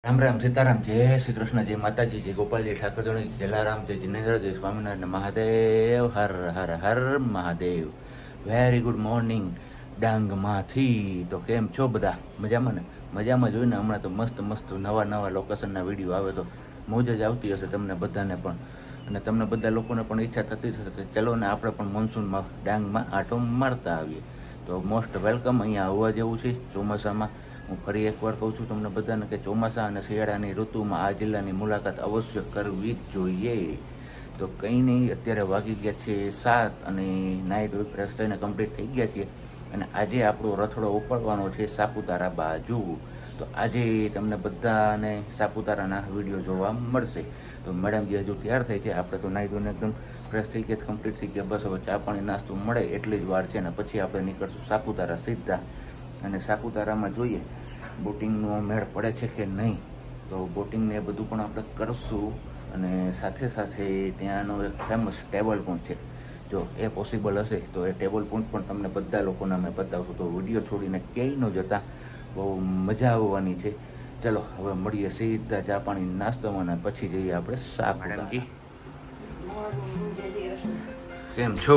राम राम सीताराम जय श्री कृष्ण जय माता जी जय गोपाल जी ठाकुर जय जलाराम जय जिनेन्द्र जय स्वामीनारायण महादेव हर हर हर Mahadev. Very good morning Dang माथी। तो केम छो बधा मजामां ने? मजामां जोईने हमणां तो मस्त मस्त नवा नवा लोकेशनना विडियो आवे तो मौज ज आवती हशे तमने बधाने पण, અને તમને બધા લોકોને પણ ઈચ્છા થતી હશે કે ચલો ને આપણે પણ મોન્સૂનમાં ડાંગમાં આંટો મારતા આવીએ। તો મોસ્ટ વેલકમ। અહીંયા આવવા જેવું છે ચોમાસામાં। હું ફરી એકવાર કહું છું તમને બધાને કે ચોમાસા અને શિયાળાની ઋતુમાં આ જિલ્લાની મુલાકાત અવશ્ય કરવી જ જોઈએ। તો કંઈ નહીં, અત્યારે વાગી ગયા છે 7 અને નાઇટ ફ્રેશ થઈને કમ્પ્લીટ થઈ ગયા છીએ અને આજે આપણો રથડો ઉપાડવાનો છે સાપુતારા બાજુ। તો આજે તમને બધાને સાપુતારાના વિડીયો જોવા મળશે। તો મેડમ જે હજુ તૈયાર થઈ છે, આપણે તો નાઈ ધોઈને એકદમ ફ્રેશ થઈ ગયા, કમ્પ્લીટ થઈ ગયા। બસ હવે ચા પાણી નાસ્તો મળે એટલી જ વાર છે ને પછી આપણે નીકળશું સાપુતારા સીધા। અને સાપુતારામાં જોઈએ બોટિંગનો મેળ પડે છે કે નહીં, તો બોટિંગને એ બધું પણ આપણે કરશું। અને સાથે સાથે ત્યાંનો એક ફેમસ ટેબલ પોઈન્ટ છે, જો એ પોસિબલ હશે તો એ ટેબલ પોઈન્ટ પણ તમને બધા લોકોને અમે બતાવશું। તો વિડીયો છોડીને ક્યાંય ન જતા, બહુ મજા આવવાની છે। ચલો હવે મળીએ સીધા ચા પાણી નાસ્તામાં ને પછી જઈએ આપણે સાપુતારા। કેમ છો?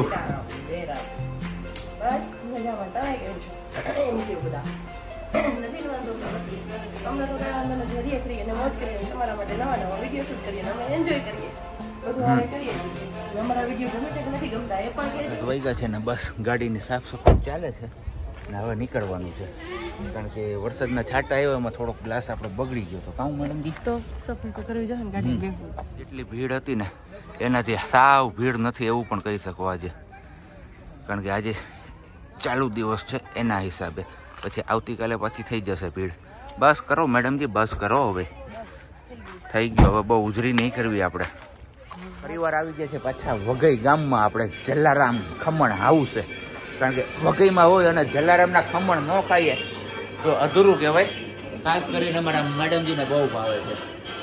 બસ મજામાં, તમે કેમ છો? એમ કેવું બધા નથી વાંધો, અમને તો કઈ વાંધો નથી, હરીએ કરીએ અને મોજ કરીએ, તમારા માટે નવા નવા વિડીયો શૂટ કરીએ, અમે એન્જોય કરીએ, બધું હવે કરીએ છીએ। અમારા વિડીયો ગમે છે કે નથી ગમતા એ પણ કહેજો। વાગ્યા છે ને બસ ગાડીની સાફ સફાઈ ચાલે છે ને હવે નીકળવાનું છે, કારણ કે વરસાદના છાંટા આવ્યા એમાં થોડોક ગ્લાસ આપણે બગડી ગયો તો કામ મેડમજી તો સફાઈ તો કરવી જોઈએ ને ગાડી બેહવું। એટલી ભીડ હતી ને એનાથી સાવ ભીડ નથી એવું પણ કહી શકો આજે, કારણ કે આજે ચાલુ દિવસ છે એના હિસાબે, પછી આવતીકાલે પાછી થઈ જશે ભીડ। બસ કરો મેડમજી, બસ કરો, હવે થઈ ગયો, હવે બહુ ઉજરી નહીં કરવી આપણે। પરિવાર આવી ગયા છે પાછા વઘઈ ગામમાં, આપણે જલારામ ખમણ હાઉસ છે, કારણ કે વઘઈમાં હોય અને જલારામના ખમણ ન ખાઈએ તો અધૂરું કહેવાય। ખાસ કરીને અમારા મેડમજીને બહુ ભાવે છે।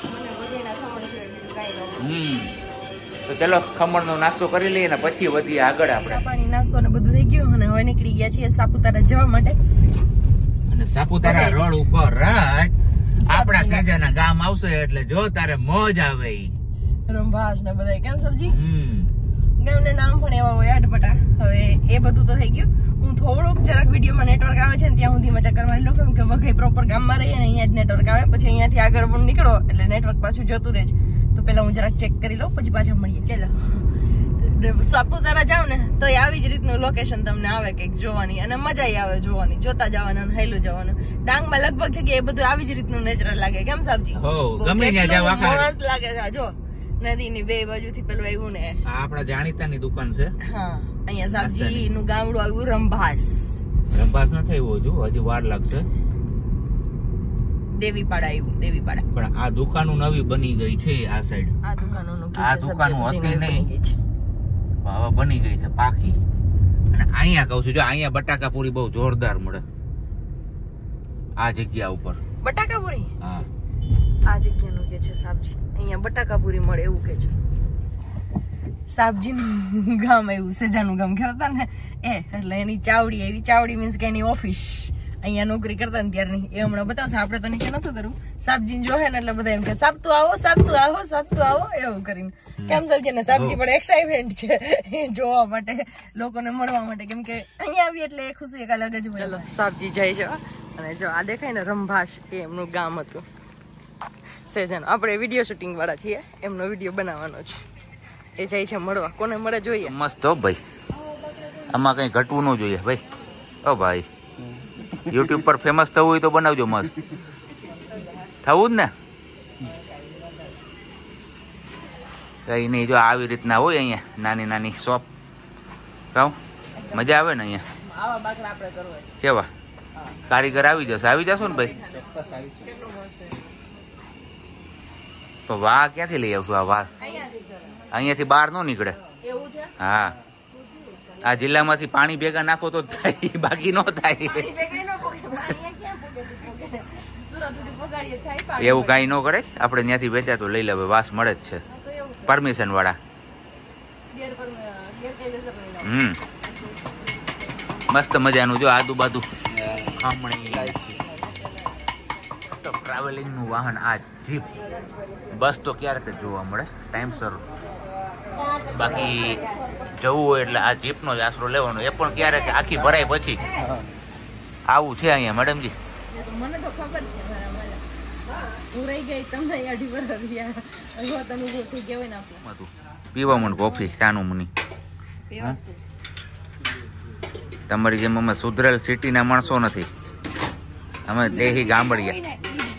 તો ચલો ખમણનો નાસ્તો કરી લઈએ ને પછી વધીએ આગળ આપણે। પાણી નાસ્તો ને બધું થઈ ગયું અને હવે નીકળી ગયા છીએ સાપુતારા જવા માટે। અને સાપુતારા રોડ ઉપર જ આપણા સાજાના ગામ આવશે એટલે જો તારે મોજ આવે। રંભાસ ને બધા કેમ સબ્જી ગામને નામ પણ એવા હોય અટપટા। હવે એ બધું તો થઈ ગયું, હું થોડુંક જરાક વિડીયોમાં નેટવર્ક આવે છે ને ત્યાં સુધી મજા કરવાની લો, કેમ કે વઘઈ પ્રોપર ગામમાં રહીએ ને અહીંયા જ નેટવર્ક આવે, પછી અહીંયાથી આગળ પણ નીકળો એટલે નેટવર્ક પાછું જતું રહે છે। તો પેલા હું જરાક ચેક કરી લઉં પછી પાછા મળીએ। ચલો સાપુતારા જાવ ને તો આવી જ રીતનું લોકેશન તમને આવે કંઈક જોવાની અને મજા આવે જોવાની, જોતા જવાનું અને હેલું જવાનું। ડાંગમાં લગભગ જગ્યાએ એ બધું આવી જ રીતનું નેચરલ લાગે, કેમ સાબજી? ગમે ત્યાં જાવ મસ્ત લાગે છે। જો નદીની બે બાજુથી પેલું આવ્યું ને આપણા જાણીતાની દુકાન છે। હા, અહીંયા સાબજી નું ગામડું આવ્યું રંભાસ। રંભાસ ન થયું હજુ, હજી વાર લાગશે। દેવીપાડા આવ્યું, દેવીપાડા। પણ આ દુકાનો નવી બની ગઈ છે આ સાઈડ। આ દુકાનોનું આ દુકાનો હતી નહીં, હવે બની ગઈ છે પાકી। અને અહીંયા કહું છું, જો અહીંયા બટાકાપુરી બહુ જોરદાર મળે આ જગ્યા ઉપર। બટાકાપુરી? હા, આ જગ્યાનું કે છે સાબજી, અહીંયા બટાકાપુરી મળે એવું કે છે। સાબજી નું ગામ એવું સેજાનું ગામ કહેતા ને એ, એટલે એની ચાવડી, એવી ચાવડી મીન્સ કે એની ઓફિસ અહીંયા નોકરી કરતા ને ત્યારની એ હમણાં બતાવશે। આપણે તો નીચે નતું કરવું, સાબજી જોહે ને એટલે બધા એમ કે સાબતું આવો, સાબતું આવો, સાબતું આવો એવું કરીને। કેમ સાબજી ને સાબજી પણ એક્સાઇટમેન્ટ છે જોવા માટે, લોકોને મળવા માટે, કેમ કે અહીંયા આવી એટલે એ ખુશી એક અલગ જ હોય। ચલો સાબજી જાય છે અને જો આ દેખાય ને રંભાસ એ એમનું ગામ હતું સેજન। આપણે વિડીયો શૂટિંગ વાળા છીએ, એમનો વિડીયો બનાવવાનો છે। એ જાય છે મળવા, કોને મળે જોઈએ? મસ્ત હો ભાઈ, આમાં કઈ ઘટવું ન જોઈએ ભાઈ। ઓ ભાઈ, યુટ્યુબ પર ફેમસ થવું હોય તો બનાવજો, મસ્ત થવું જ ને। કઈ નહીં, જો આવી રીતના હોય અહીંયા નાની નાની શોપ, કહું મજા આવે ને અહીંયા। આવા બાકડા આપણે કરવા કેવા કારીગર આવી જશે, આવી જશો ને ભાઈ? તો વાહ ક્યાંથી લઈ આવશું આ વાસ? અહીંયાથી બહાર ન નીકળે। એવું છે? હા, આ જિલ્લામાંથી પાણી ભેગા નાખો તો થાય, બાકી ન થાય। એવું કઈ ન કરે, આપણે ત્યાંથી વેચા તો લઈ લેવે, વાસ મળે જ છે પરમિશન વાળા। મસ્ત મજાનું જો આજુબાજુ ખમણી ટ્રાવેલિંગ નું વાહન આ જીપ. બસ તો ક્યારેક જ જોવા મળે ટાઈમસર. બાકી જવું હોય એટલે આ જીપનો જ આશરો લેવાનો, એ પણ ક્યારેક આખી ભરાય પછી. આવું છે અહીંયા મેડમજી. મને તો ખબર છે હું રહી ગઈ તમને અઢી વર્ષ રહ્યા અનુભવ થઈ ગયો ને આપણે પીવા મને કોફી ચાનું મુની. તમારી જેમ અમે સુધરેલ સિટીના માણસો નથી, અમે દેહી ગામડિયા.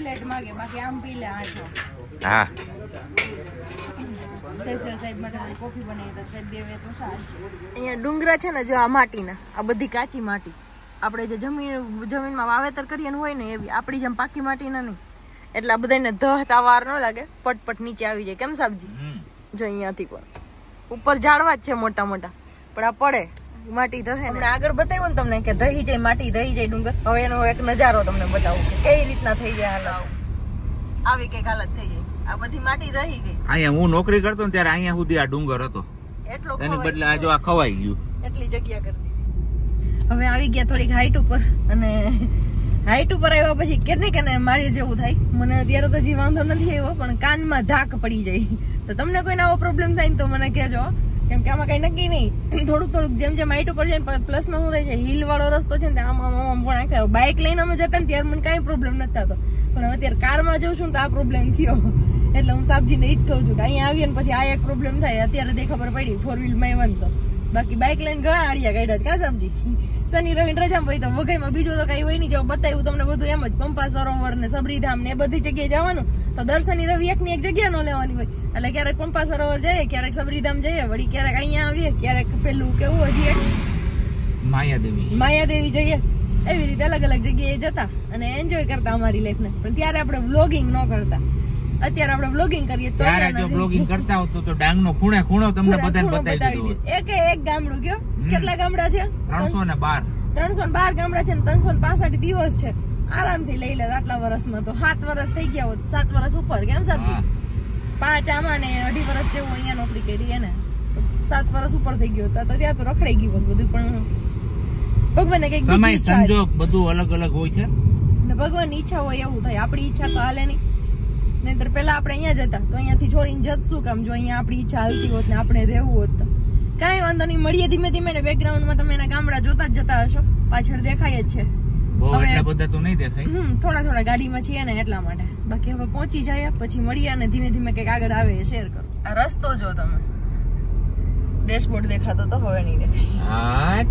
હા અહીંયા ડુંગરા છે ને જો આ માટીના, આ બધી કાચી માટી આપણે જે જમીનમાં વાવેતર કરીએ હોય ને એવી, આપણી જેમ પાકી માટી ના નહીં, એટલે આ બધાને ધહતા વાર ન લાગે, પટપટ નીચે આવી જાય. કેમ સાબજી? જો અહીંયાથી પણ ઉપર ઝાડવા જ છે મોટા મોટા, પણ આ પડે માટી દહે ને. આગળ બતાવ્યું ને તમને કે દહી જાય માટી, દહી જાય ડુંગર. હવે એનો એક નજારો તમને બતાવું કે કઈ રીતના થઈ જાય હાલત. આવી કઈક હાલત થઈ જાય. આ બધી માટી દહી ગઈ. અહીંયા હું નોકરી કરતો ને ત્યારે અહીંયા સુધી આ ડુંગર હતો, એટલો એની બદલે આ જો આ ખવાઈ ગયું, એટલી જગ્યા કરી દીધી. હવે આવી ગયા થોડીક હાઈટ ઉપર, અને હાઈટ ઉપર આવ્યા પછી કેટલી કે મારી જેવું થાય. મને અત્યારે તો હજી વાંધો નથી આવ્યો, પણ કાનમાં ધાક પડી જાય. તો તમને કોઈને આવો પ્રોબ્લેમ થાય ને તો મને કહેજો, કેમ કે આમાં કઈ નક્કી નહીં. થોડુંક જેમ જેમ હાઈટ ઉપર જાય પ્લસમાં શું થાય છે, હિલ વાળો રસ્તો છે ને આમ પણ આખા બાઇક લઈને અમે જતા ને ત્યારે મને કઈ પ્રોબ્લેમ નથી થતો, પણ અત્યારે કારમાં જઉં છું ને તો આ પ્રોબ્લેમ થયો. એટલે હું સાબજીને એ જ કહું છું કે અહીંયા આવીએ ને પછી આ એક પ્રોબ્લેમ થાય. અત્યારે તે ખબર પડી 4 વ્હીલ માં તો, બાકી બાઇક લઈને ઘણા આડિયા કાઢ્યા. ક્યાં સાબજી? શનિ રવિ રજા ભાઈ તો વઘઈમાં બીજું તો કઈ હોય નહીં. જો બતાવ્યું તમને બધું એમ જ, પંપા સરોવર ને સબરીધામ ને એ બધી જગ્યાએ જવાનું. તો દર શનિ રવિ એકની એક જગ્યા ન લેવાની હોય, એટલે ક્યારેક પંપા સરોવર જઈએ, ક્યારેક સબરીધામ જઈએ, વળી ક્યારેક અહીંયા આવીએ, ક્યારેક પેલું કેવું હજી એક માયાદેવી જઈએ. એવી રીતે અલગ અલગ જગ્યાએ જતા અને એન્જોય કરતા અમારી લાઈફ ને. પણ ત્યારે આપણે વ્લોગિંગ ન કરતા, અત્યારે આપણે વ્લોગિંગ કરીએ તો જો વ્લોગિંગ કરતા હોત તો ડાંગ નો ખૂણે ખૂણો તમને બધાને બતાવી દીધો. એક ગામડું કયો, કેટલા ગામડા છે? 312 ગામડા છે ને 365 દિવસ છે. આરામથી લઈ લે આટલા વર્ષમાં. તો 7 વર્ષ થઈ ગયા હોત, 7 વર્ષ ઉપર. કેમ સાબજી? 5 આમાં ને 2.5 વર્ષ જેવું અહીંયા નોકરી કરી એને, 7 વર્ષ ઉપર થઈ ગયો તો ત્યાં તો રખડાઈ ગયું બધું. પણ ભગવાનને કઈક સમય સંજોગ બધું અલગ અલગ હોય છે ને, ભગવાનની ઈચ્છા હોય એવું થાય. આપણી ઈચ્છા તો હાલે નહીં. નહીતર પેલા આપણે અહીંયા જતા તો અહીંયાથી છોડીને જતું કામ? જો અહીંયા આપણી ઈચ્છા હાલતી હોત ને આપણે રહેવું હોત તો કઈ વાંધો નહીં. મળીએ ધીમે ધીમે ને બેકગ્રાઉન્ડમાં તમે એના ગામડા જોતા જ જતા હશો, પાછળ દેખાય જ છે. થોડા થોડા ગાડીમાં છીએ ને એટલા માટે. બાકી હવે પહોંચી જાય પછી મળીએ અને ધીમે ધીમે કઈક આગળ આવે શેર કરો. આ રસ્તો જો તમે, ડેશબોર્ડ દેખાતો તો હવે નહીં દેખાય.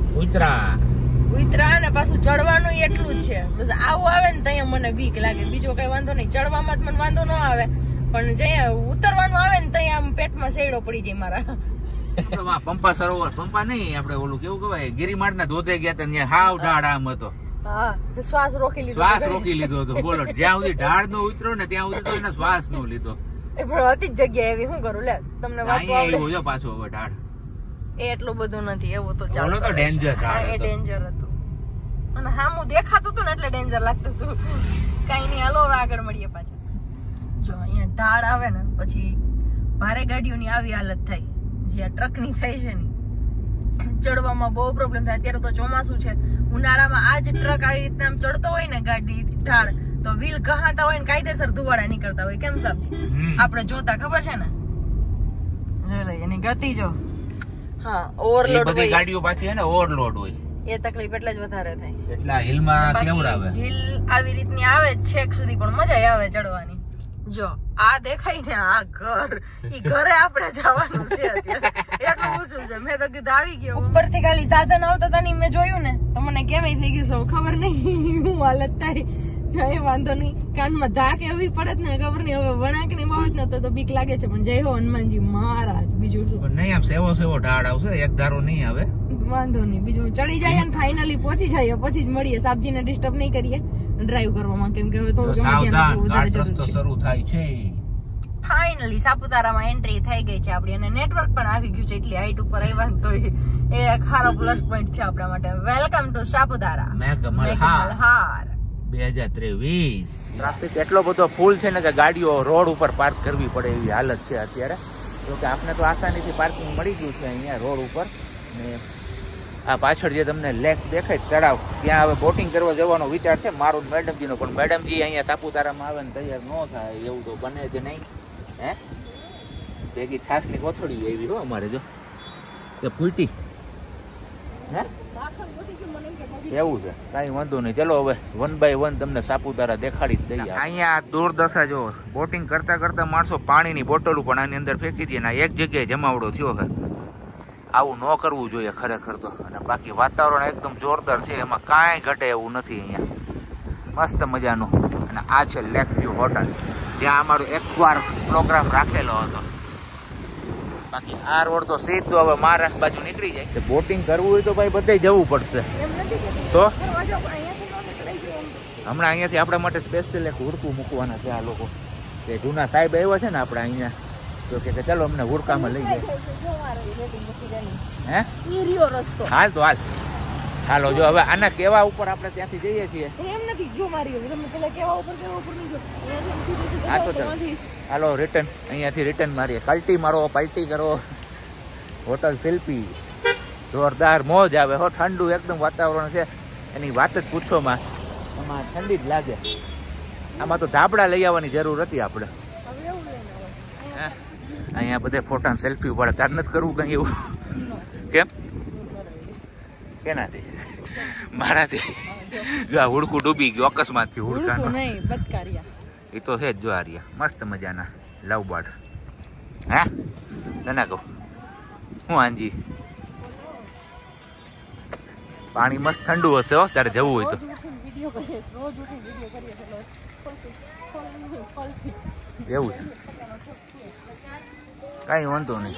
ઉતરા ને પાછું ચડવાનું એટલું જ છે. બસ આવું આવે ને ત્યાં મને બીક લાગે, બીજો કઈ વાંધો નહીં. ચડવામાં મને વાંધો ન આવે, પણ જ્યાં ઉતરવાનું આવે ને ત્યાં આમ પેટમાં સેડો પડી જાય મારા. પંપા સરોવર, પંપા નહીં આપણે ઓલું કેવું કહેવાય, ગિરિમાળ ના ધોધે ગયા હતા ત્યાં હાવ ઢાળ આમ હતો. શ્વાસ રોકી લીધો હતો. બોલો, જ્યાં સુધી ઢાળ નો ઉતરો ને ત્યાં સુધી તો એને શ્વાસ નો લીધો. હતી જ જગ્યા એવી. શું કરું લે, તમને પાછો હવે ઢાળ એટલું બધું નથી. એવું તો ચાલો તો ડેન્જર ડેન્જર હતું, અને હામું દેખાતું હતું ને એટલે ડેન્જર લાગતું હતું. કઈ નહીં, હાલો હવે આગળ મળીએ પાછા. જો અહીંયા ઢાળ આવે ને પછી ભારે ગાડીઓની આવી હાલત થાય, જે ટ્રક ની થાય છે ને, ચડવામાં બહુ પ્રોબ્લેમ થાય. અત્યારે તો ચોમાસું છે, ઉનાળામાં આ જ ટ્રક આવી રીતના આમ ચડતો હોય ને ગાડી ઢાળ, તો વ્હીલ કહાતા હોય ને કાયદેસર ધુવાડા નીકળતા હોય. કેમ સાબજી? આપણે જોતા ખબર છે ને, એની ગતિ જો. હા, ઓવરલોડ બધી ગાડીઓ પાછી છે ને ઓવરલોડ હોય, એ તકલીફ એટલે જ વધારે થાય. એટલા હિલમાં કેવડાવે. હિલ આવી રીતની આવે છેક સુધી, પણ મજા આવે ચડવાની. જો આ દેખાય ને આ ઘર, ઈ ઘરે આપણે જવાનું છે અત્યારે, એટલું ઊંચું છે. મેં તો કીધું આવી ગયો. ઉપરથી ખાલી સાધન આવતા હતા ને મેં જોયું ને તો મને કેમ થઈ ગયું છે ખબર નહીં હું હાલત થાય. જય વાંધો નહીં, કાનમાં ધાક એવી પડે ને ખબર નહીં. હવે વણાક ની બાબત નતો તો બીક લાગે છે, પણ જય હો હનુમાનજી મહારાજ. બીજું શું નહીં, આમ સેવો સેવો ઢાળ આવશે, એક ધારો નહીં આવે. વાંધો નહીં, બીજું ચડી જાય ને ફાઇનલી પહોંચી જાય પછી જ મળીએ. સાબજી ને ડિસ્ટર્બ નહીં કરીએ ડ્રાઈવ કરવામાં, કેમ કે હવે થોડું શરૂ થાય છે. ફાઇનલી સાપુતારામાં એન્ટ્રી થઈ ગઈ છે આપડી, અને નેટવર્ક પણ આવી ગયું છે. એટલી હાઈટ ઉપર આવ્યા તો એ એક સારો પ્લસ પોઈન્ટ છે આપણા માટે. Welcome to Saputara Meghmalhar 2023. Traffic એટલો બધો ફૂલ છે ને કે ગાડીઓ રોડ ઉપર પાર્ક કરવી પડે એવી હાલત છે અત્યારે. જો કે આપણે તો આસાનીથી પાર્કિંગ મળી ગયું છે અહીંયા રોડ ઉપર, ને આ પાછળ જે તમને લેક દેખાય તળાવ, ત્યાં હવે બોટિંગ કરવા જવાનો વિચાર છે મારો મેડમજીનો, પણ મેડમજી અહીંયા સાપુતારામાં આવે ને તૈયાર ન થાય એવું તો બને જ નહીં. હે ભેગી છાસની કોથળી એવી હો અમારે, જો એ ફૂટી. હે એવું છે, કાંઈ વાંધો નહીં. ચલો હવે 1 by 1 તમને સાપુતારા દેખાડી જ દઈએ. અહીંયા દુર્દશા જો, બોટિંગ કરતા કરતા માણસો પાણીની બોટલો પણ આની અંદર ફેંકી દે ને એક જગ્યાએ જમાવડો થયો છે. આવું ન કરવું જોઈએ ખરેખર તો. અને બાકી વાતાવરણ એકદમ જોરદાર છે, એમાં કાંઈ ઘટે એવું નથી. અહીંયા મસ્ત મજાનું. અને આ છે લેક વ્યૂ હોટલ, ત્યાં અમારો એકવાર પ્રોગ્રામ રાખેલો હતો. બાકી આ રોડ તો સીધો હવે મહારાષ્ટ્ર બાજુ નીકળી જાય. બોટિંગ કરવું હોય તો ભાઈ બધે જવું પડશે. તો હમણાં અહીંયાથી આપણા માટે સ્પેશિયલ એક હુડકું મૂકવાના છે આ લોકો. કે જૂના સાહેબ આવ્યા છે ને આપણા અહીંયા, તો કે ચલો અમને હુડકામાં લઈ જાય. હે હાલ તો હાલ. હાલો જો હવે આના કેવા ઉપર આપણે ત્યાંથી જઈએ છીએ. હા તો હાલો રિટર્ન, અહીંયાથી રિટર્ન મારીએ. પલટી મારો, પલટી કરો. હોટલ શિલ્પી જોરદાર, મોજ આવે હો. ઠંડુ એકદમ વાતાવરણ છે, એની વાત જ પૂછોમાં. આમાં ઠંડી જ લાગે. આમાં તો ધાબળા લઈ આવવાની જરૂર હતી આપણે. અહીંયા બધે ફોટા સેલ્ફી પડે. તાર નથી કરવું કઈ એવું? કેમ? કેનાથી? મારાથી. જો આ હુડકું ડૂબી ગયું અકસ્માતથી. હુડકાનું એ તો છે જ. જો આ રહ્યા મસ્ત મજાના લવ બર્ડ. હે તને કહું હું આંજી, પાણી મસ્ત ઠંડુ હશે હો. તારે જવું હોય તો. એવું છે, કઈ વાંધો નહીં.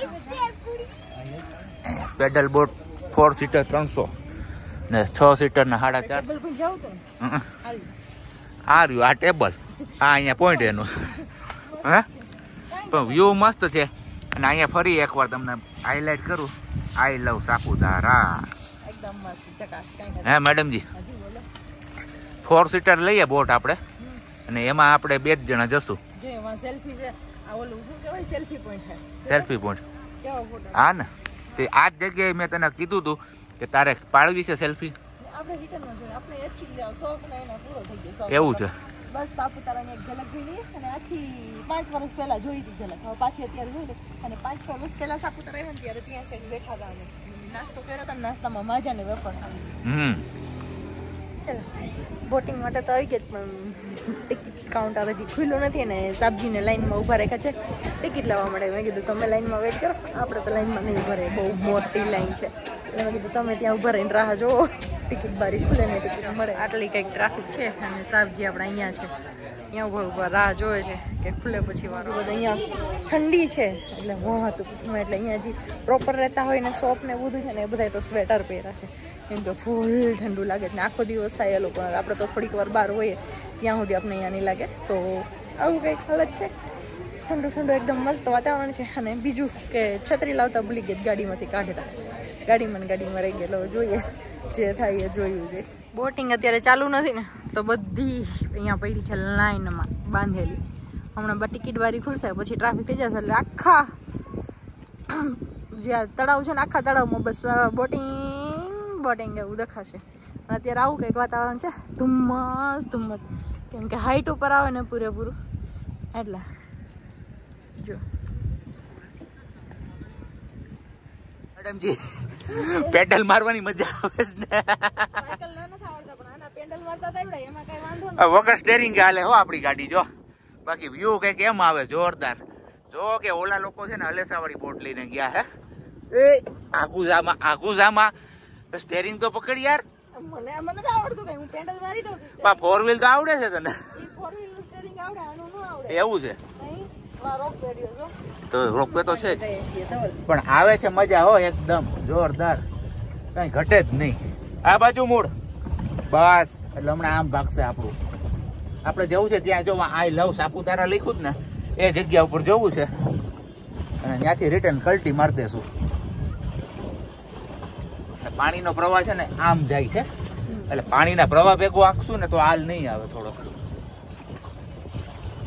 પેડલ બોટ 4 સીટર 300 ને 6 સીટર ના 450. આ રહ્યું આ ટેબલ. આ અહીંયા પોઈન્ટ એનું. હે પણ વ્યૂ મસ્ત છે. અને અહીંયા ફરી એકવાર તમને હાઈલાઇટ કરું. આઈ લવ સાપુતારા. હે મેડમજી 4 સીટર લઈએ બોટ આપણે, અને એમાં આપણે 2 જણા જશું. Selfie point. હા ને, તે આ જ જગ્યાએ મેં તને કીધું હતું કે તારે પાડવી છે સેલ્ફી. એવું છે. બસ સાપુતારાની એક ઝલક જોઈ લઈએ. અને આથી 5 વર્ષ પહેલા જોઈ હતી ઝલક, હવે પાછી અત્યારે જોઈ લે. અને 5 વર્ષ પહેલા સાપુતારા આવ્યા ને ત્યારે ત્યાં કંઈક બેઠા હતા અમે, નાસ્તો કર્યો હતો. નાસ્તામાં માજા ને વેફર ખાવી. ચાલો બોટિંગ માટે તો આવી ગયા, પણ ટિકિટ કાઉન્ટર હજી ખુલ્લું નથી. અને સાબજીને લાઈનમાં ઊભા રાખ્યા છે ટિકિટ લેવા માટે. મેં કીધું તમે લાઈનમાં વેઇટ કરો, આપણે તો લાઈનમાં નહીં ઊભા રહે, બહુ મોટી લાઈન છે. એટલે મેં કીધું તમે ત્યાં ઊભા રહીને રાહ જોવો, ટિકિટ બારી ખુલે ને ટિકિટ મળે. આટલી કંઈક ટ્રાફિક છે. અને સાબજી આપણે અહીંયા છે, અહીંયા ઊભા ઊભા રાહ જોવે છે કે ખુલે પછી વારો. બધા અહીંયા ઠંડી છે એટલે મોહાતું પૂછમાં. એટલે અહીંયા હજી પ્રોપર રહેતા હોય ને શોપ ને બધું છે ને, એ બધા તો સ્વેટર પહેર્યા છે. એમ તો ફૂલ ઠંડુ લાગે છે ને આખો દિવસ થાય એ લોકો. આપણે તો થોડીક વાર બહાર હોઈએ ત્યાં સુધી આપણે અહીંયા નહીં લાગે. તો આવું કંઈક હાલત છે. ઠંડુ ઠંડુ એકદમ મસ્ત વાતાવરણ છે. અને બીજું કે છત્રી લાવતા ભૂલી ગઈ, ગાડીમાંથી કાઢતા. ગાડીમાં રહી ગયેલો. જોઈએ જે થાય એ જોયું છે. બોટિંગ અત્યારે ચાલુ નથી ને, તો બધી અહીંયા પડી છે લાઈનમાં બાંધેલી. હમણાં ટિકિટ વાળી ખુલશે પછી ટ્રાફિક થઈ જશે. એટલે આખા જે તળાવ છે ને, આખા તળાવમાં બસ બોટિંગ એવું દેખાશે. અત્યારે આવું કંઈક વાતાવરણ છે, ધુમ્મસ. કેમ કે હાઈટ ઉપર આવે ને પૂરેપૂરું, એટલે જો મેડમજી પેડલ મારવાની મજા આવે છે ને. વગર સ્ટેરિંગ હાલે હો આપણી ગાડી. જો બાકી વ્યૂ કઈક એમ આવે જોરદાર. જો કે ઓલા લોકો છે ને હલેસા વાળી બોટ લઈને ગયા. હે એ આગુજામાં સ્ટેરિંગ તો પકડ યાર. મને આવડતું કઈ, હું પેડલ મારી દઉં. 4 વ્હીલ તો આવડે છે તને? 4 વ્હીલ સ્ટીયરિંગ આવડે, આનું ન આવડે. એવું છે? રોપવે રહ્યો તો રોપવે તો છે જ, પણ આવે છે મજા હો એકદમ જોરદાર, કઈ ઘટે જ નહીં. આ બાજુ મૂળ બસ, એટલે હમણાં આમ ભાગશે આપણું. આપણે જવું છે ત્યાં, જો આઈ લવ સાપુતારા લખ્યું જ ને, એ જગ્યા ઉપર જવું છે. અને ત્યાંથી રિટર્ન કલ્ટી મારી દેશું. પાણીનો પ્રવાહ છે ને આમ જાય છે, એટલે પાણીના પ્રવાહ ભેગો આખશું ને તો હાલ નહીં આવે. થોડોક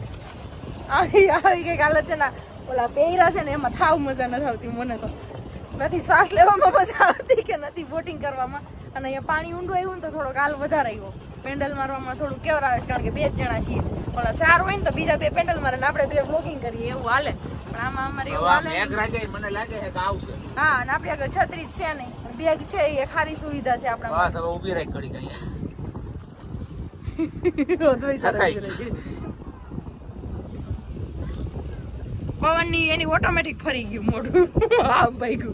આવી કઈક હાલત છે ને, ઓલા પહેરા છે ને એમાં થાવ મજા નથી આવતી મને તો. નથી શ્વાસ લેવામાં મજા આવતી કે નથી બોટિંગ કરવામાં. અને અહીંયા પાણી ઊંડું આવ્યું ને તો થોડોક હાલ વધારે આવ્યો. પેન્ડલ મારવામાં થોડું કેવરાવે છે કારણ કે 2 જ જણા છીએ. ઓલા સાર હોય ને તો બીજા 2 પેન્ડલ મારે ને આપણે 2 બ્લોગિંગ કરીએ એવું હાલે. પણ આમાં અમારે એવું હાલે મને લાગે છે કે આવશે. હા અને આપણી આગળ છત્રી છે નહીં, બેગ છે એ ખારી સુવિધા છે આપણા. બસ હવે ઊભી રાખ ઘડી કઈ. પવનની એની ઓટોમેટિક ફરી ગયું મોઢું. આમ ભાગ્યું.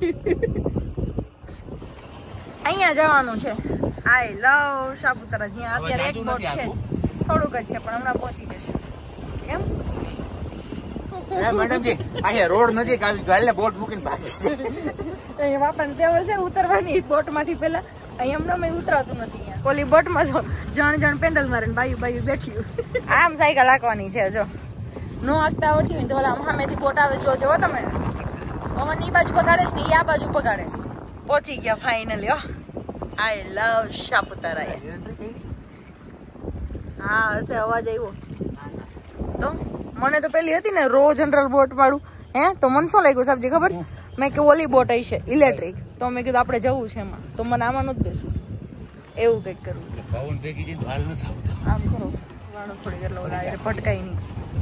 અહીંયા જવાનું છે. આઈ લવ સાપુતારા. જ્યાં અત્યારે એક બોટ છે, થોડુંક જ છે પણ હમણાં પહોંચી જશે. કેમ મેડમજી અહીંયા રોડ નજીક આવી ગાડીને બોટ મૂકીને ભાગી છે. અહીંયા બાપાને ટેવલ છે ઉતરવાની બોટમાંથી પેલા. અહીંયા હમણાં મેં ઉતરાતું નથી. ઓલી બોટમાં જો જણ પેન્ડલ મારે ને બાયું બેઠ્યું. આમ સાયકલ હાંકવાની છે. જો નો હાંકતા આવડતી હોય તો ઓલા સામેથી બોટ આવે જો તમે. પવન ઈ બાજુ પગાડે છે ને ઈ આ બાજુ પગાડે છે. પહોંચી ગયા ફાઇનલી. આઈ લવ સાપુતારા. હા હશે અવાજ આવ્યો તો. મને તો પેલી હતી ને રો જનરલ બોટ વાળું તો મને શું લાગ્યું સબ્જી ખબર છે? મેં કે ઓલી બોટ આવી છે ઇલેક્ટ્રિક, તો મેં કીધું આપણે જવું છે એમાં, તો મને આમાં નથી બેસવું. એવું કંઈક કરવું. પવન ભેગી જઈને હાલ નથી આવતો. આમ કરો વાળો થોડી એટલે ઓલા પટકાઈ નહીં.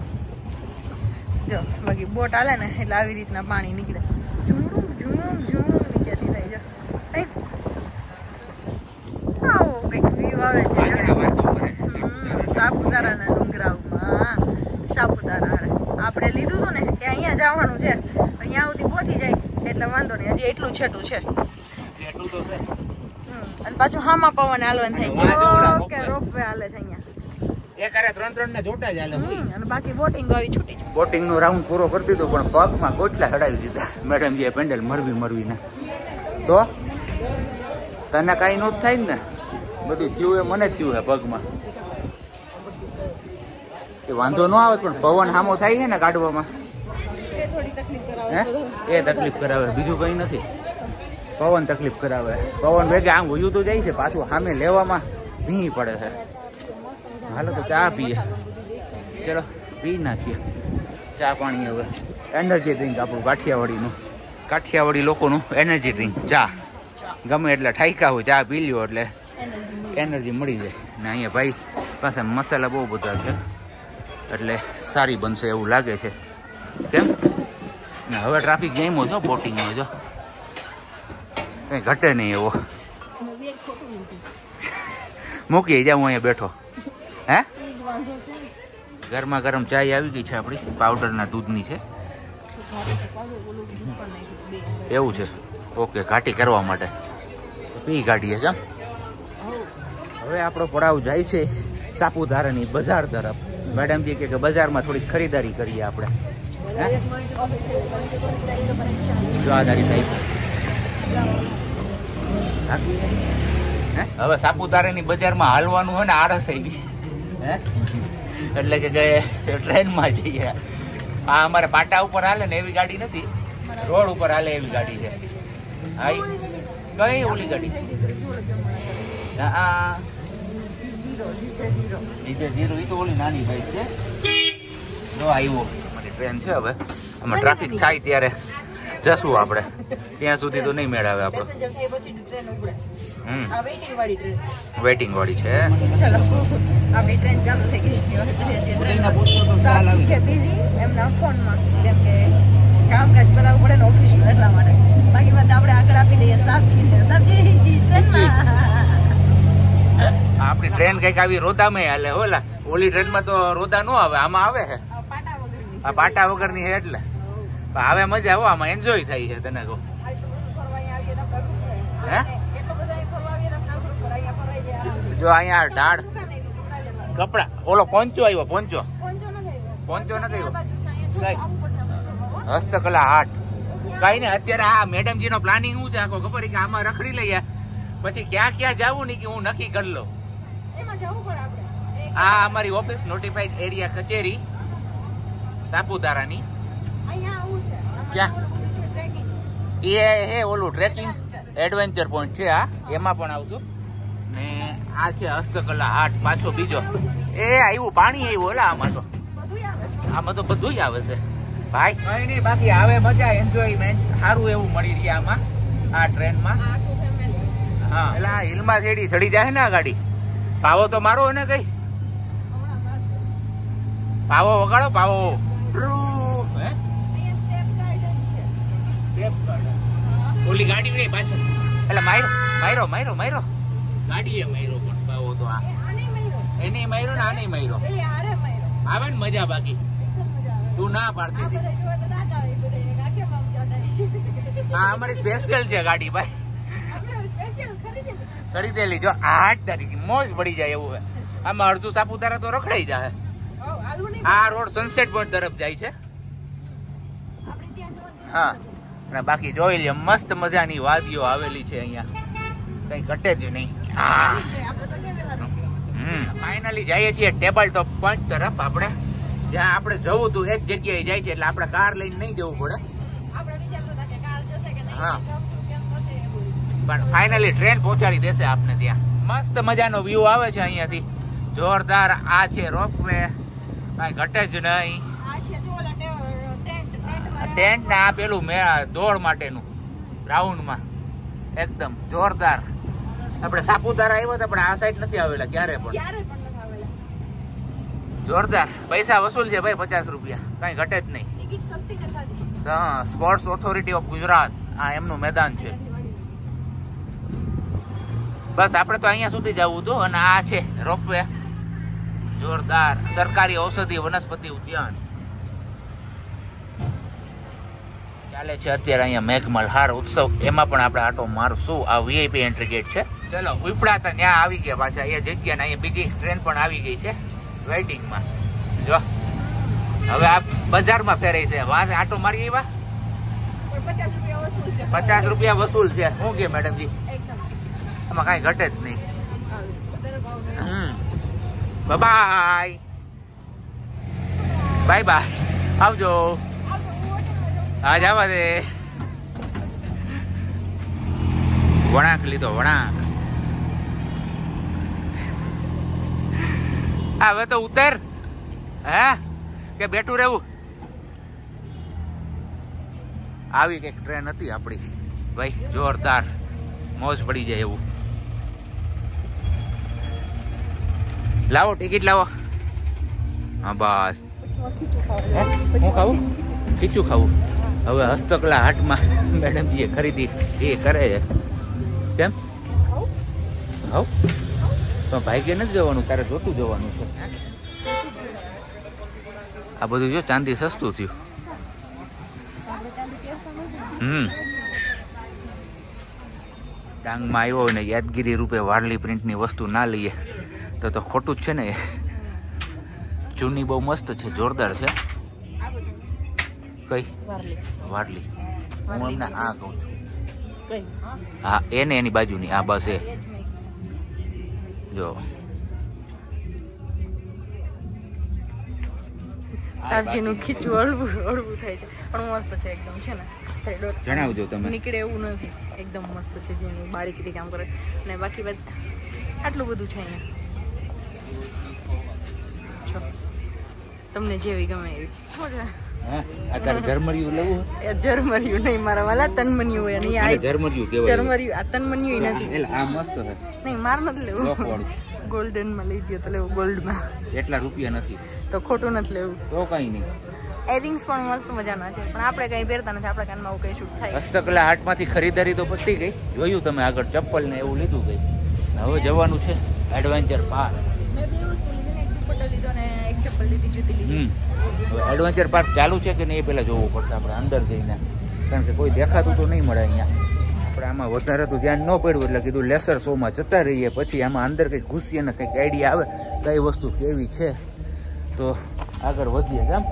જો બાકી બોટ હાલે ને એટલે આવી રીતના પાણી નીકળે. નીચેથી થઈ જાય. આવો કંઈક વ્યૂ આવે છે સાપુતારાના ડુંગરાઓમાં. સાપુતારા આપણે લીધું હતું ને કે અહીંયા જવાનું છે, અહીંયા સુધી પહોંચી જાય એટલે વાંધો નહીં. હજી એટલું છેટું છે અને પાછું હામાં પવન હાલવાનું થઈ ગયો કે રોપવે હાલે છે અહીંયા. એકારે 3 ના જોટા જ હાલે. અને બાકી બોટિંગ આવી છૂટી છે. બોટિંગ નો રાઉન્ડ પૂરો કરી દીધો પણ પગમાં ગોટલા ચડાવી દીધા મેડમજી પેન્ડલ મરવી ને. તો તને કઈ નો થાય ને, બધું થયું એ મને થયું હે પગમાં. એ વાંધો ન આવે પણ પવન સામો થાય છે ને કાઢવામાં એ તકલીફ કરાવે, બીજું કઈ નથી. પવન તકલીફ કરાવે. પવન ભેગા આમ હોયું તો જાય છે, પાછું સામે લેવામાં ભીની પડે છે. હાલો તો ચા પીએ. ચલો પી નાખીએ ચા પાણી. હવે એનર્જી ડ્રિંક આપણું કાઠિયાવાડી લોકોનું એનર્જી ડ્રિંક ચા. ગમે એટલે ઠાઈકા હોય ચા પી લ્યો એટલે એનર્જી મળી જાય. ને અહીંયા ભાઈ પાસે મસાલા બહુ બધા છે એટલે સારી બનશે એવું લાગે છે. કેમ ને હવે ટ્રાફિક જામ્યો છો બોટિંગમાં. જો કંઈ ઘટે નહીં એવો. મૂકી જાઉં અહીંયા બેઠો. હે ગરમા ગરમ ચાય આવી ગઈ છે આપણી, પાવડરના દૂધની છે. એવું છે ઓકે. ઘાટી કરવા માટે પી કાઢીએ છે. હવે આપણો પડાવ જાય છે સાપુતારાની બજાર તરફ. મેડમજી કે બજારમાં થોડી ખરીદારી કરીએ આપણે. હવે સાપુતારાની બજારમાં હાલવાનું હોય ને આળસ આવી એટલે કે ટ્રેનમાં જઈએ. આ અમારે પાટા ઉપર હાલે ને એવી ગાડી નથી, રોડ ઉપર હાલે એવી ગાડી છે. હા કઈ ઓલી ગાડી જીજે0 એ તો ઓલી નાની બાઈક છે. જો આવ્યો અમારી ટ્રેન છે. હવે આમાં ટ્રાફિક થાય ત્યારે જશું આપણે. ત્યાં સુધી તો નહીં મેળ આવે આપણો. વેઇટિંગ વાળી છે. આપણી ટ્રેન ચાલુ થઈ ગઈ છે. બીજી એમના ફોનમાં કેમ કે કામકાજ બતાવવું પડે ને ઓફિસનું એટલા માટે. બાકી વાત આપણે આગળ આપી દઈએ સબ્જી ટ્રેનમાં. આપણી ટ્રેન કઈક આવી રોદામાં હાલે. ઓલા ઓલી ટ્રેનમાં તો રોદા નો આવે, આમાં આવે છે. આ પાટા વગરની છે એટલે હવે મજા આવો. આમાં એન્જોય થાય છે. તને કહું હે જો અહીંયા ઢાળ કપડા ઓલો પોંચો આવ્યો. પોંચો નથી આવ્યો. હસ્તકલા હાટ કઈ ને. અત્યારે આ મેડમજી નો પ્લાનિંગ શું છે આખો ખબર કે આમાં રખડી લઈએ પછી ક્યાં ક્યાં જવું નહીં કે હું નક્કી કરી લઉં. આ અમારી ઓફિસ નોટિફાઈડ એરિયા કચેરી સાપુતારાની. ક્યાં એ ઓલું ટ્રેકિંગ એડવેન્ચર પોઈન્ટ છે. આ એમાં પણ આવતું ને. આ છે હસ્તકલા હાટ પાછો બીજો. એ આવ્યું પાણી આવ્યું ઓલા. આમાં તો બધું આવે છે. ભાઈ કઈ નહીં, બાકી આવે મજા, એન્જોયમેન્ટ સારું એવું મળી રહ્યા આમાં, આ ટ્રેનમાં. હા, એટલે આ હિલમાં ચડી જાય ને આ ગાડી. પાવો તો મારો ને કઈ પાવો વગાડો, પાવો. ઓલી ગાડી રે પાછળ, એટલે માયરો ગાડી એ માયરો, પણ પાવો તો આ એની માયરો ને આની માયરો આવે ને મજા. બાકી તું ના પાડતી હતી. હા, અમારી સ્પેશિયલ છે ગાડી ભાઈ, ખરીદેલી. જો 8 તારીખ મોજ પડી જાય એવું છે. આમાં અડધું સાપુતારા તો રખડાઈ જાય. આ રોડ સનસેટ પોઈન્ટ તરફ જાય છે. હા, અને બાકી જોઈ લે, મસ્ત મજાની વાદીઓ આવેલી છે અહીંયા, કઈ ઘટે જ નહીં. ફાઇનલી જઈએ છીએ ટેબલ ટોપ પોઈન્ટ તરફ. આપણે જ્યાં આપણે જવું હતું એક જગ્યાએ જાય છે, એટલે આપણે કાર લઈને નહીં જવું પડે. હા, પણ ફાઇનલી ટ્રેન પહોંચાડી દેશે આપને ત્યાં. મસ્ત મજાનો વ્યૂ આવે છે અહીંયાથી, જોરદાર. આ છે રોપવે, કઈ ઘટે જ નહીં. ટેન્ટ ને આ પેલું દોડ માટેનું રાઉન્ડમાં એકદમ જોરદાર. આપણે સાપુતારા આવ્યો તો પણ આ સાઈડ નથી આવેલા ક્યારે પણ. જોરદાર. પૈસા વસૂલ છે ભાઈ, 50 રૂપિયા, કઈ ઘટે જ નહીં. સ્પોર્ટ્સ ઓથોરિટી ઓફ ગુજરાત, આ એમનું મેદાન છે. બસ આપણે તો અહીંયા સુધી જવું હતું. અને આ છે રોપવે, જોરદાર. સરકારી ઔષધિ વનસ્પતિ ઉદ્યાન ચાલે છે અત્યારે અહીંયા. મેઘમલ્હાર ઉત્સવ, એમાં પણ આપણે આટો મારશું. આ વીઆઈપી એન્ટ્રી ગેટ છે. ચલો, ઉપડા હતા ત્યાં આવી ગયા પાછા એ જગ્યા ને. અહીંયા બીજી ટ્રેન પણ આવી ગઈ છે વેઇટિંગમાં. જો હવે આ બજારમાં ફેરાઈ છે, વાંસ આટો મારી આવ્યા. 50 રૂપિયા વસૂલ છે. શું કે મેડમજી? આમાં કઈ ઘટે જ નહીં. બાય બાય બાય, આવજો. હા, જવા દે. વળાંક લીધો, વળાંક. હવે તો ઉતર. હે કે બેઠું રહેવું? આવી કઈક ટ્રેન હતી આપડી ભાઈ, જોરદાર. મોજ પડી જાય એવું. લાવો ટિકિટ લાવો. હા બસ. હું ખાવું? ખીચું ખાવું. હવે હસ્તકલા હાટમાં મેડમજીએ ખરીદી એ કરે છે. કેમ ખાવ? તો ભાઈ કે નથી જવાનું, તારે જોતું જવાનું છે. આ બધું જો ચાંદી સસ્તું થયું. ડાંગમાં આવ્યો હોય ને યાદગીરી રૂપે વારલી પ્રિન્ટની વસ્તુ ના લઈએ તો ખોટું જ છે ને. જૂની બહુ મસ્ત છે, જોરદાર છે. કઈ વારલી? હું હમણાં આ કહું છું. હા, એને એની બાજુની આ બસ એ જો. સબ્જીનું ખીચું હળવું થાય છે, પણ મસ્ત છે એકદમ. છે ને, જણાવજો તમે. નીકળે એવું નથી, એકદમ મસ્ત છે. જેનું બારીકીથી કામ કરે. અને બાકી આટલું બધું છે અહીંયા. તમને જેવી ગમે એવી મજા. અત્યારે જર્મરિયું લેવું? જર્મરિયું નહીં મારા વાલા, તનમનિયું હોય. નહીં આ જર્મરિયું કહેવાય. જર્મરિયું આ તનમનિયું નથી. એટલે આ મસ્ત છે. નહીં, માર નથી લેવું. ગોલ્ડન માં લઈ દો તો લેવું. ગોલ્ડ માં એટલા રૂપિયા નથી તો ખોટું નથી લેવું. તો કઈ નહીં. એરિંગ્સ પણ મસ્ત મજાના છે, પણ આપણે કઈ પહેરતા નથી. આપણા કાનમાં આવું કઈ શૂટ થાય. હસ્તકલા હાટમાંથી ખરીદારી તો પતી ગઈ. જોયું તમે આગળ ચપ્પલ ને એવું લીધું ગઈ. હવે જવાનું છે એડવેન્ચર પાર્ક. મેં બે વસ્તુ લીધી ને, એક દુપટ્ટો લીધો ને એક ચપ્પલ લીધી, જૂતી લીધી. એડવેન્ચર પાર્ક ચાલુ છે કે નહીં એ પેલા જોવું પડશે આપણે અંદર જઈને, કારણ કે કોઈ દેખાતું તો નહીં મળે અહીંયા. આપણે આમાં વધારે તો ધ્યાન ન પડ્યું એટલે કીધું લેસર શોમાં જતા રહીએ, પછી આમાં અંદર કંઈક ઘૂસીએ ને કંઈક આઈડિયા આવે કઈ વસ્તુ કેવી છે તો આગળ વધીએ. કેમ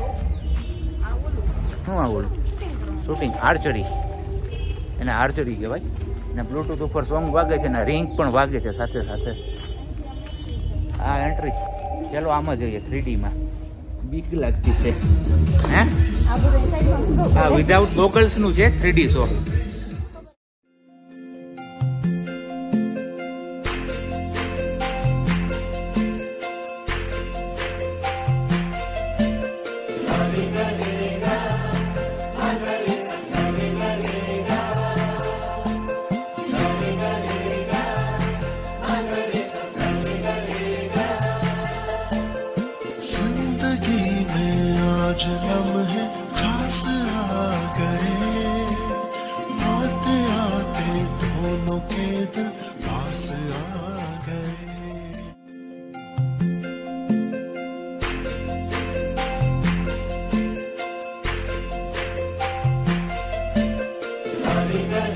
શું આવું શૂટિંગ? આર્ચરી, એને આર્ચરી કહેવાય. ને બ્લુટૂથ ઉપર સોંગ વાગે છે ને રિંગ પણ વાગે છે સાથે સાથે. આ એન્ટ્રી ચાલો આમાં જોઈએ 3D માં. બીક લાગતી છે. હે, આ વિધાઉટ ગોગલ્સ નું છે 3D શો. के दिल पास आ गए। Sorry,